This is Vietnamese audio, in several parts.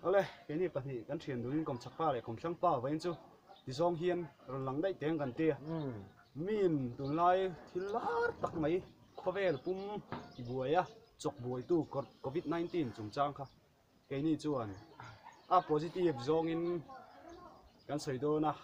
ole cái này bật nhỉ, căn truyền đối Kawmchhakpa lại Kawmthlangpa vậy chứ, đi zong hiền rồi lắng đấy tiếng gần tia, min tụi lai thì lát tắc mấy, có vẻ là pum buổi á, chọc buổi tu Covid-19 chúng trang kha, cái này chuan, positive zong in căn sợi đồ na,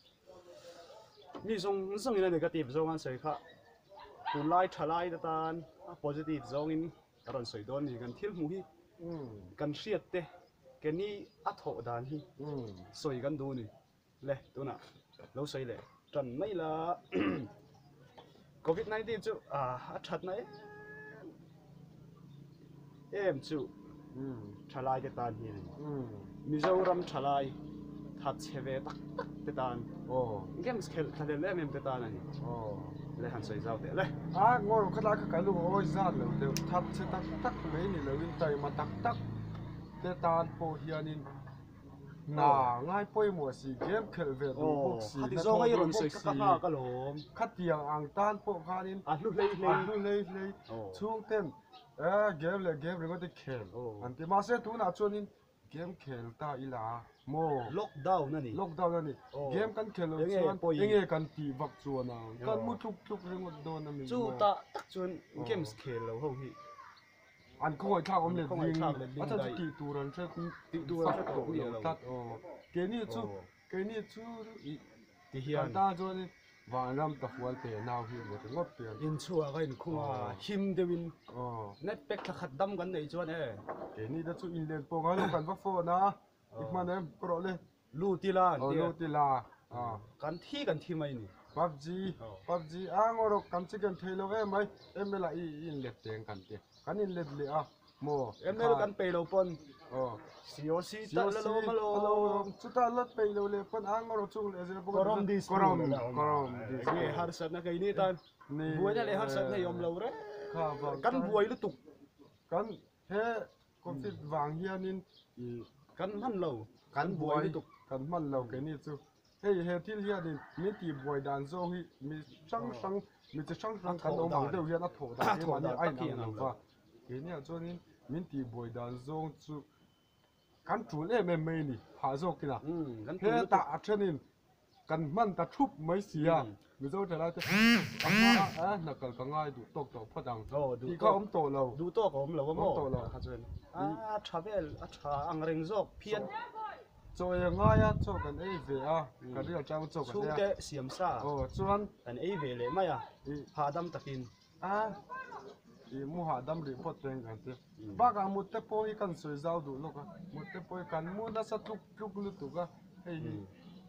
mi zong in negative zong căn sợi kha, tụi lai trả lai tan, positive zong in căn sợi đồ này căn thiếu mùi, căn siết te. Cái này ắt hộ đàn hi, soi gan đồ này, lệ, đồ nè, lâu soi lệ, trần mấy là Covid-19 chứ, thật này, em chứ, trả lại cái tàn hi này, Mizoram trả lại, thật sẽ về tắc cái tàn, game skill thật là em cái tàn này, lệ hẳn soi giàu thế lệ, ngồi cái cái lúc ôi ra rồi, thật sẽ tắc mấy này là bên tay mà tắc cái tàn po hianin ngay poi mùa xì game khel về đồ bốc xì hạt dầu ngay rồi soi xì cái lồng khát tiếng ang tan po khanin lúc lấy chung tem game rồi có thể khel anh thì mà sẽ tu na chuanin game khel ta ila mo lockdown nè game kan khel chuan nghe kan ti vak chuan na kan mu thuk ringot don na mi chu ta tak chuan games khel lo ho hi anh không phải thao ông lên dinh, anh thao chỉ tu rằng sẽ phát tổ nhiều tát, cái này chú thì hiện ta cho nên vài năm tập huấn tiền nào thì một cái ngót tiền, in chua cái khung him devin, net pek là khát đâm cái này cho này, cái này đã chú in lên po cái lúc cần vắt phô na, ít mà em pro lên, lutila, cái thi mày nè, PUBG, ngồi rồi cầm chicken thấy lâu em lại in lệ tiền cần tiền. Kan in led le mo em mới kan pay lo pon COC ta lo malo chuta lot pay lo le pon angoro chung le zero korom ye har sat na kai ni tan ni buai na le har sat na yom lo re kan buai lutuk kan he covid wang hianin kan man lo kan buai lutuk kan man lo cái ni chu he thil hianin mi ti buai dan zo hi mi sang mi che sang kan o mang deu hian a tho da ke ma ni ai na lo cái này cho nên mình thì buổi đàn zong chú cán chủ lên mềm mềm nè hạ zong kìa thế tạ cho nên cần mặn ta chụp mấy xì mình dâu trở lại thế là cần ngay đủ tốc độ phát đằng thì có ống tổ lầu đủ tốc ống lầu tổ lầu chả về chả ăn rừng dọc phiên rồi ngay cho cần ấy về cái điều trang cho cái này cái xiêm sa chuan cần ấy về lấy mày hạ đâm takin mu ha dam report teng kan te baga mu te poi kan soi zau du lo ka mu te poi kan mu na sa tuk lu tu ka hei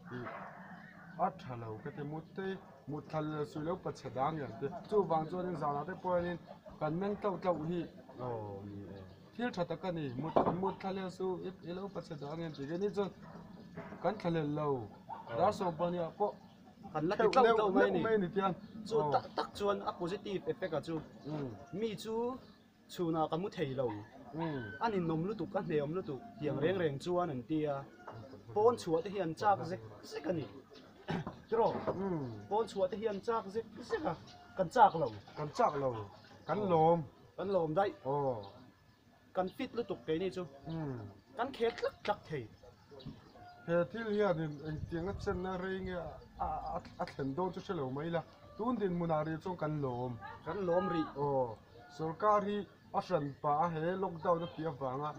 thalo ka te mu thal sui lo pa chadang ya te chu wang chuan in zana te poi in kan meng tau hi thil thata ka ni mu thal su i lo pa chadang en te ni chu kan thal lo da so pa ni po kan laki tau mai ni tian chu tak chuan a positive effect a chu mi chu na kamu thei lo ani nom lu tu ka hneom lu tu hiang reng chuan an tia pon chua te hian chak zek ani tro pon chua te hian chak zek kan chak lo kan lom dai kan fit lu tu ke ni chu kan khet lak thei he thil hianin en tiang a chen na rei nge a thlen do chu chelo mai la tun din munari chong kan lom ri sarkar hi a hran pa he lockdown na tia wanga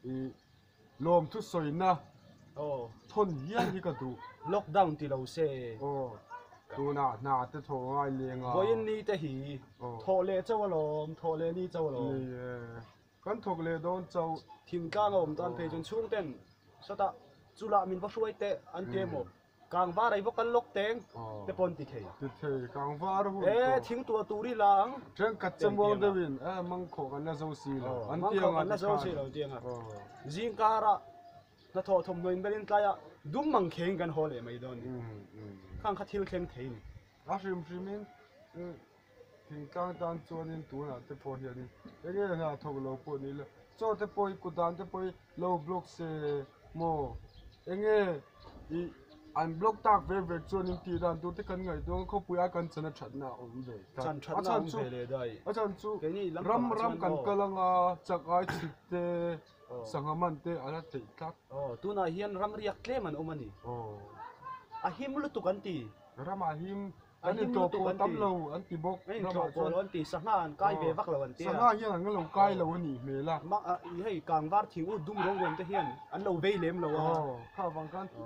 lom thu soina thon hian hi ka du lockdown ti lo se tu na te tho ngai lenga boin ni te hi tho le chawalom tho le ni chawalom kan thok le don chaw thim ka ngom tan pe chun chung ten sata chula min va hruai te an te mo kang va rai va kan lok teng te pon ti thei kang va ro thing tua turi lang tren kat chamwang dewin mang kho kan na zo si lo an tiang na zo si lo tiang jing kara na tho thom noin belin tlaya dum mang kheng kan hole mai don khang kha thil kheng thei a shrimin thing kang tan chuanin tu na te pon hianin enge na thok lo po ni le cho te poi kudan te poi low block se mo enge an block tak ve chuanin ti dan tu te kan ngai dong kho puya kan chana thatna om ve chan chu le dai chan chu ram kan kalanga chakai chite สังหมันเตอะไรติดครับตัวน่ะเฮียนรำเรียกเล่มันมันนี่อาหิมลุตุกันตีรามาหิมอันนี้ตัวโปตั้มเราอันตีบกรามาโปอันตีสังหารใกล้เบวักเราอันตีสังหารยังงั้นเราใกล้เรานี่เมล่ะมักให้กลางวาดทิ้งดุ้มร้องเงินจะเฮียนอันเราเวเล่มเราข้าวฟัง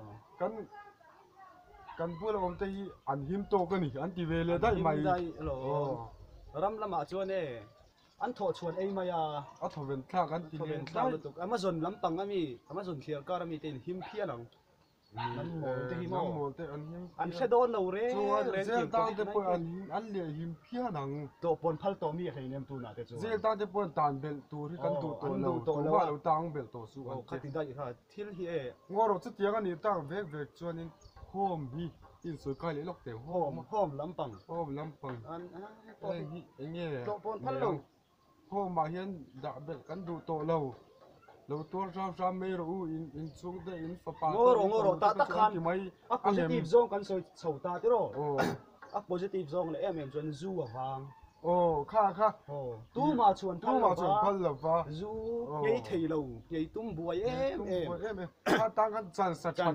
กันพูดเราจะอันหิมโตกันนี่อันตีเวเลยได้ไหมได้หรอรำละมาชวนเน่อันถอดชวนเองมายาอันถอดเป็นท่ากันตีเป็นท่าลุตุกอามาซนลำปังก็มีอามาซนเขียวก็มีเต็นหิมเพี้ยนน้ำหมูเตหิมอันเชดอนเราเร่เจ้าตาจะปนอันเลี้ยหิมเพี้ยนังตัวปนพัลตัวมีใครเนี่ยตัวน่ะแต่เจ้าตาจะปนตานเบลตัวที่กันตัวเราว่าเราตั้งเบลตัวสู้อันขัดติดได้ค่ะที่เฮียงอเราจะเตี้ยกันนี่ตั้งเวกชวนนี่โฮมบีอินสุดใกล้เลยล็อกเตะโฮมลำปังอันนี้ตัวปนพัลเราโฮมมาเห็นดับเบลกันดูตัวเราตัวเราไม่รู้อินสุดเดอินฟ้าป่างอตาตะคันอ่ะ positive zone กันโซตาที่รออ่ะ positive zone เลยชวนซูอ่ะฟังค่ะตู้มาชวนพัลละฟ้าซูยัยเที่ยวยัยตุ้มบัวถ้าตั้งกันจันสัจ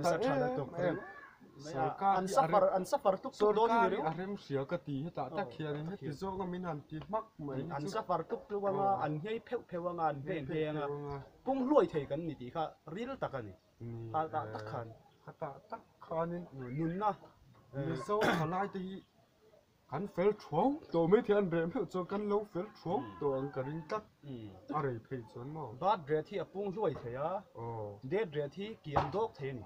อันซัฟฟาร์ทุกตัวโดนอยู่อารมณ์เสียกติให้ตาเขียนให้ติโซก็มีนันติมักเหมือนอันซัฟฟาร์ทุกตัวว่าอันให้เพลวงานเพลงอ่ะปุ้งรวยเทกันนี่ทีค่ะรีลตะกันนี่ตะคันตะคันนี่นุ่นนะมีโซ่ขลายตีกันเฟลชวงตัวไม่เทียนเรมเพื่อจกันเราเฟลชวงตัวอังกฤษตักอะไรเพลชวนมั้งบาดเรียที่ปุ้งรวยเทียเด็ดเรียที่เกียมดอกเทนี่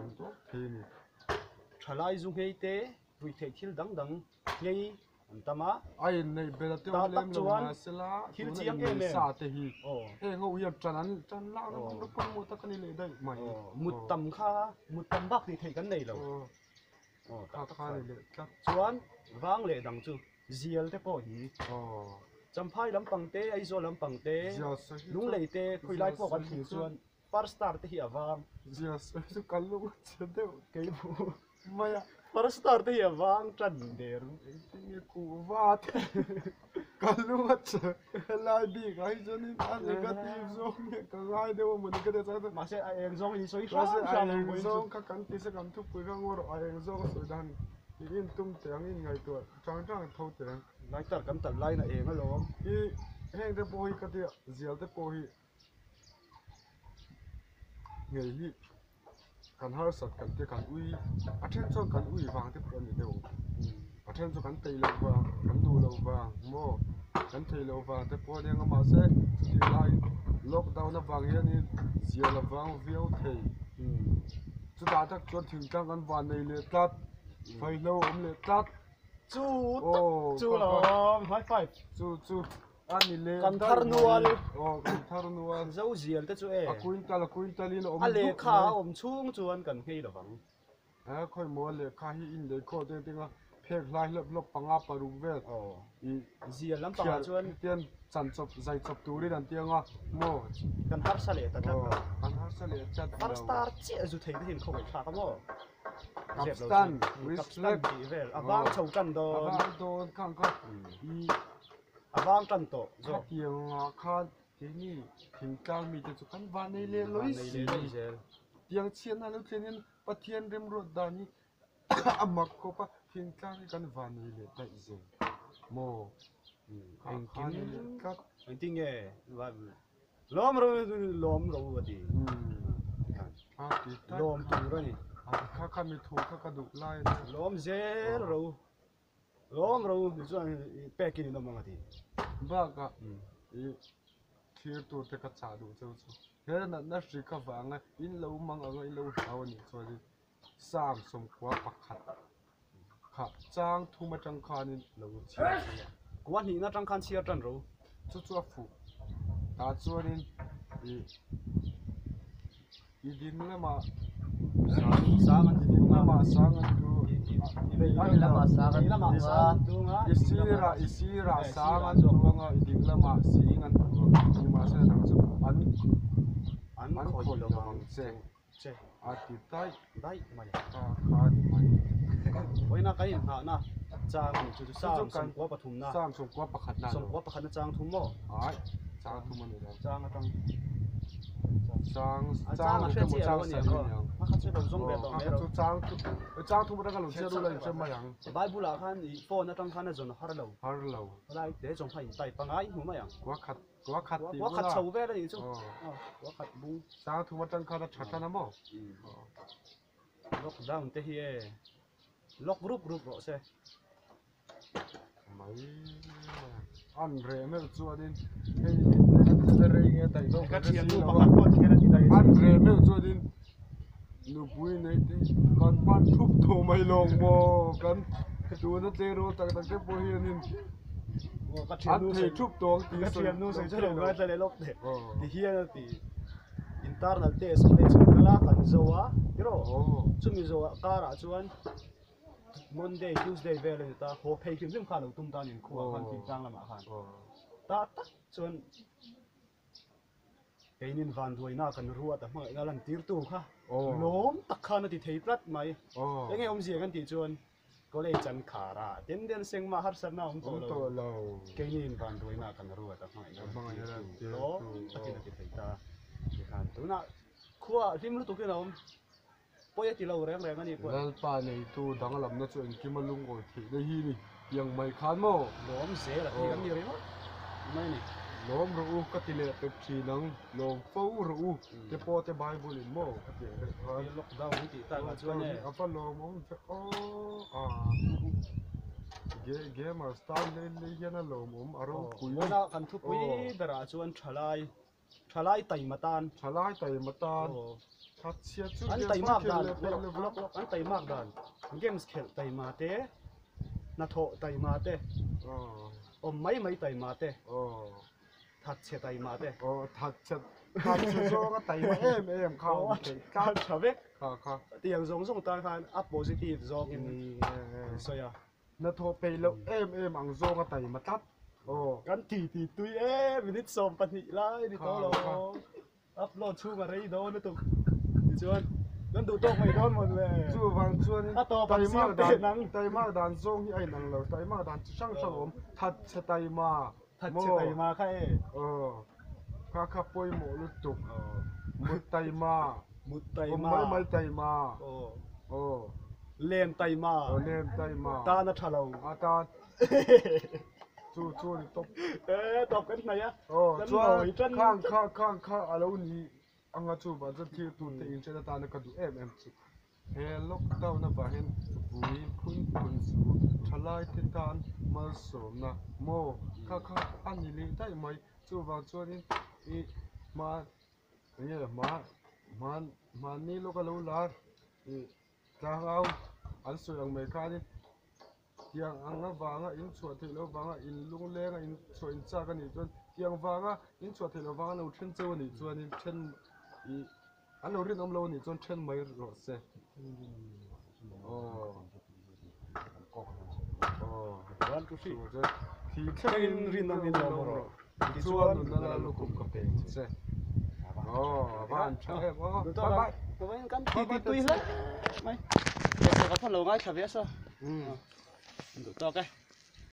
ทลายจุงเฮเต้รุยเททิลดังยัยอันตมาไอ้ในเบลต์เล่มลงมาสละทิลเจียงเอเมซาเตฮีเขาอยากจันล่างแล้วก็มุดตะกันนี่เลยได้ไหมมุดต่ำข้ามุดต่ำบักนี่เทกันได้แล้วข้าเลยครับชวนวางเลยดังจูเจียลเตปอฮีจำพายลำปังเต้ไอโซลำปังเต้ลุงเลยเต้คุยไล่พวกกันถึงชวนฟาร์สตาร์เตียวางเจียสุกันลุงเชื่อเดียวเกี่ยวไม่อะฟาร์สตาร์เตียวางจันเดรุนี่กูว่ากันลุงเชื่อไล่บีไอ้เจ้านี่อันนี้ก็ตีซงเนี่ยก็ไล่เดี๋ยวมันก็ได้สักมาเสียไอ้ยังซงอีสวยมาเสียไอ้ยังซงข้ากันตีสักคำทุกปีข้างวัวไอ้ยังซงสุดดันอินตุ้มเตียงอินไงตัวจังเท่าเตียงไล่ตัดกันตัดไล่น่ะเองไม่หรอกอีแห้งเตปอยก็เดียวเจียวเตปอยไงกันหาสัตว์กันเตะกันอุ้ยอาเทนชนกันอุ้ยวางเตปอนอยู่เดียวอาเทนชนกันตีเราวางกันดูเราวางโม่กันตีเราวางเตปอนยังมาเซ่ที่ไล่ล็อกดาวน์นะวางยันนี่เจียวเราวางวิวเทสุดท้ายถ้าจนถึงกันวันในเลยตัดไฟโลมเลยตัดจูหรอไฮไฟจูอันนี้เลยกันทาร์นัวลกันทาร์นัวลเจ้าเจียลแต่จูคุยตาลินอะไรข้าชุ่งจวนกันให้หรอฟังค่อยมัวเลยข้าให้อินเลยโคตรจริงๆว่าเพกลายลบปังอาปารุเวทอีเจียลลำปังจวนเตียนจันจบใจจบตูริดันเตียงอ่ะโม่กันฮาร์สเลตจัดกันฮาร์สเลตจัดฮาร์สตาร์เจ้าจุดเทียนที่เห็นเขาไปขากันโม่กับสตันวิสเล็กบางชาวกันโดนข้างก็บางกันโตข้าเตียงข้าที่นี่ถึงกลางมีแต่จุกันวันในเลี้ยลอยสีเตียงเชียนนั่นแล้วเทียนปะเทียนเริ่มรถดานี่อามักก็ปะถึงกลางกันวันในเลี้ยได้เองโม่เองกินครับเองทิ้งเงี้ยวันล้อมเราวันดีล้อมตัวเรานี่ข้ามีถูกข้าดุไล่ล้อมเจเราล้อมเราดิฉันแปะกินน้ำมันทีบ้ากะที่ตัวเด็กชาดูเจ้าเฮ้ยนั่นสิข้าฟังไงอินเรามังอะไรเราเอาเนี่ยส่วนนี้สร้างสมควรปักขัดขับจ้างทุ่มจังคานี่เราเชื่อกวนนี้น่าจังคันเชื่อจันเราจู่ๆฟูตาส่วนนี้อีดินเลยมา sangan itu nama sangan tu ini lama sangan isira sangan tu nga iding lama singan tu ni masa nang su an khoi lo bang che ati tai mai kha mai oi na kai ha na chang chu sang som kwa pathum na sang som kwa pakhat na som kwa pakhat na chang thum mo ai chang thum ni chang atang trang mà cái chuyện một gì trang rồi sợi nhỉ? nhang Mà khát chuyện dùng về tao cái trang thu bắt đầu chơi đôi lần chơi mà yang Bible là khan phone nó trong khan nó dùng har lâu lại để dùng phải tay bằng ai mà yang quá khát quá khát sầu về đấy chứ quá khát bung trang thu bắt đầu khát chặt ra namo lockdown thế hi lock group rồi xe mấy ăn rẻ mới chua đi cái rẻ nghe tay đâu cái chuyện nu bắt con kia là gì đây ăn rẻ mới chua đi nu bui này thì con bắt thúc thổ mày lồng bò con chú nó chơi rồi tặng cái bôi hiền ăn thì thúc tổ thì cái chuyện nu sẽ chơi được cái này lock đấy thì hiền thì internal test cái chuyện cái là cần dầu á rồi chúng mình dầu cá ra chuan Monday, Tuesday về là ta hồ hay kiếm thêm khá là tung ta nhìn khua con kinh tăng là mà khăn ta tắt chuan cái nhìn van đuôi na cần ruột ta mà lần tiêu tu ha lốm tắc khăn thì thấy rất mày cái ngày hôm gì cái thì chuan có lẽ chân khá ra đến đến sinh mà hát sân nào ông tổ lâu cái nhìn van đuôi na cần ruột ta mà đó thì thấy ta cái khăn tu na khua phim lutuk cái nào bây giờ thì lâu rèn rèn anh đi qua. Lần pa này tu đang làm nó chuyện kim lung ngồi thì đây hi đi, yang mày khán mò. Lốm dễ là thì cái gì đấy mấy này. Lốm rượu cái tỷ lệ tập chỉ năng lốm phâu rượu, cái po cái bài bồi lên mò. Cái lockdown cái gì ta mà chuyện này. Apa lốm ông chắc ghé mà start lên cái nó lốm ông ở đâu cùi. Nó cần thuốc cùi để ra chuyện chalai tay mà tan. Anh tay mạc đàn, anh tay mạc đàn, games खेल tay mà thế, na thọ tay mà thế, mấy tay mà thế, thật chết tay mà thế, thật chết cho cái tay mà em không, cao chả biết, khá, tiếng giống ta khan up positive do cái sao ya, na thọ pe lâu em ăn do cái tay mà tắt, cái thì tui em mình xóm bận lại đi to lo, upload chu cái đấy đó nó tụi chuan nên tụi tôi mày đón một về chu vàng chuan tay mà đàn zong ai năng lâu tay mà đàn sang ôm thật tay mà khai khá bôi mồ lutuk một tay mà mấy tay mà lên tay mà ta nó thà lâu ta chu đi top cái này á chuan khang alo ni anga chu ba zat thir tu te in chela ta na ka du em chu he lockdown na ba hen bui phun su thalai te tan mal som na mo kha ani le dai mai chu wa chuan in I ma ye ma ni lo ka lo la I ta ngau an su yang me kha ni tiang anga wanga in chuat the lo wanga in lung lenga in chuan in cha ka ni chuan tiang wanga in chuat the lo wanga no then chu ni chuan in then anh nói riêng ông lâu thì chọn chân mấy rồi xe one two three thì chân riêng ông rồi thì chọn nó là lutuk cà phê xe bạn chơi bye tụi mình cắn thì tùy hết mày để có phần lâu ngay chả biết sao được to cái